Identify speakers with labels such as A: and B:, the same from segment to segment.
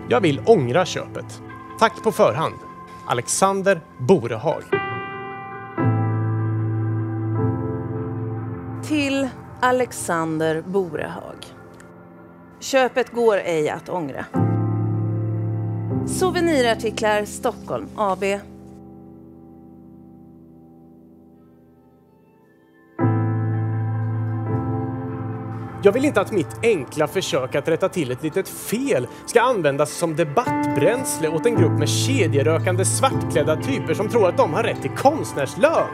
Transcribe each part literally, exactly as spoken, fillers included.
A: Jag vill ångra köpet. Tack på förhand. Alexander Borehag.
B: Till Alexander Borehag. Köpet går ej att ångra. Souvenirartiklar Stockholm A B.
A: Jag vill inte att mitt enkla försök att rätta till ett litet fel ska användas som debattbränsle åt en grupp med kedjerökande svartklädda typer som tror att de har rätt till konstnärslön.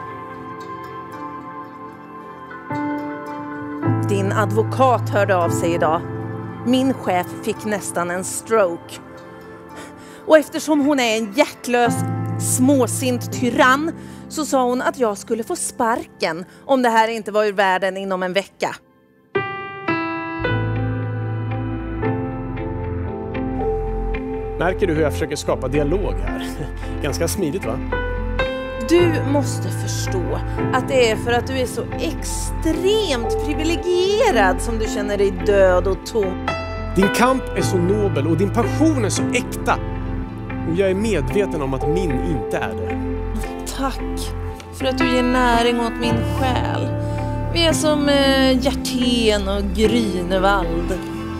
B: Din advokat hörde av sig idag. Min chef fick nästan en stroke. Och eftersom hon är en hjärtlös, småsint tyrann så sa hon att jag skulle få sparken om det här inte var ur världen inom en vecka.
A: Märker du hur jag försöker skapa dialog här? Ganska smidigt, va?
B: Du måste förstå att det är för att du är så extremt privilegierad som du känner dig död och tom.
A: Din kamp är så nobel och din passion är så äkta. Och jag är medveten om att min inte är det.
B: Tack för att du ger näring åt min själ. Vi är som eh, Hjärtén och Grünewald.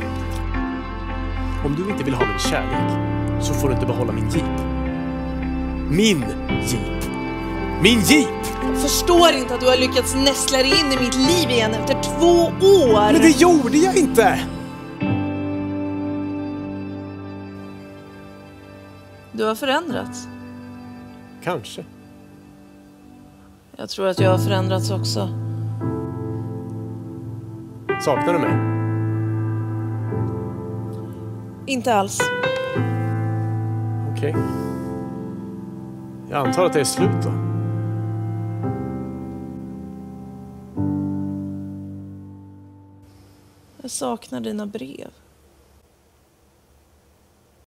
A: Om du inte vill ha min kärlek så får du inte behålla min jeep. Min jeep. Min jeep!
B: Jag förstår inte att du har lyckats nästla dig in i mitt liv igen efter två år.
A: Men det gjorde jag inte!
B: Du har förändrats.
A: Kanske.
B: Jag tror att jag har förändrats också.
A: Saknar du mig?
B: Inte alls.
A: Okej. Jag antar att det är slut då.
B: Jag saknar dina brev.